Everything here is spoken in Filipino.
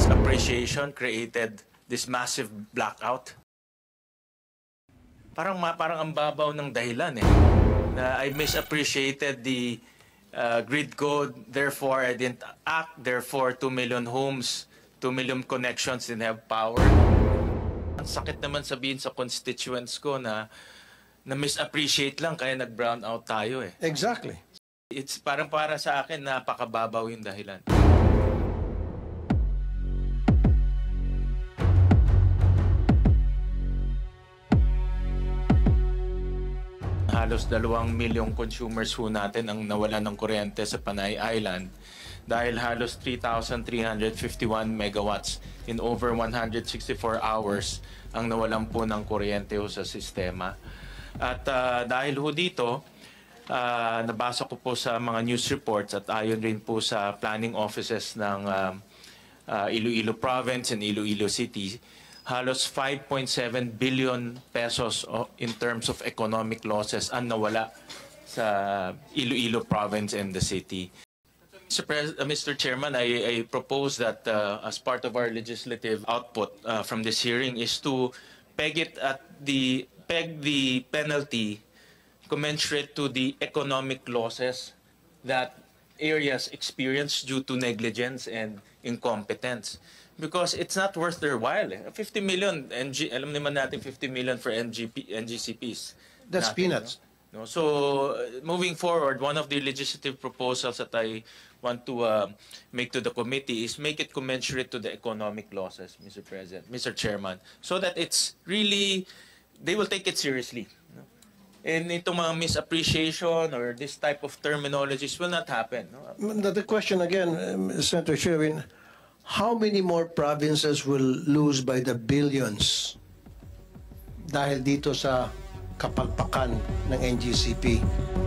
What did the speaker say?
misappreciation created this massive blackout. Parang ang babaw ng dahilan eh. Na I misappreciated the grid code, therefore I didn't act, therefore 2 million homes, 2 million connections didn't have power. Ang sakit naman sabihin sa constituents ko na misappreciate lang kaya nag-brown out tayo eh. Exactly. It's parang para sa akin napakababaw yung dahilan. Halos 2 milyong consumers ho natin ang nawalan ng kuryente sa Panay Island dahil halos 3,351 megawatts in over 164 hours ang nawalan po ng kuryente ho sa sistema. At dahil ho dito, nabasa ko po sa mga news reports at ayon rin po sa planning offices ng Iloilo Province and Iloilo City, halos 5.7 billion pesos in terms of economic losses ang nawala sa Iloilo Province and the city. Mr. Chairman, I propose that as part of our legislative output from this hearing is to peg the penalty commensurate to the economic losses that areas experience due to negligence and incompetence. Because it's not worth their while. 50 million, alam naman natin 50 million for NGCPs. That's nothing, peanuts. No? So, moving forward, one of the legislative proposals that I want to make to the committee is make it commensurate to the economic losses, Mr. President, Mr. Chairman, so that it's really, they will take it seriously. No? And itong mga misappreciation or this type of terminologies will not happen. No? The question again, Senator Sherwin, how many more provinces will lose by the billions dahil dito sa kapalpakan ng NGCP?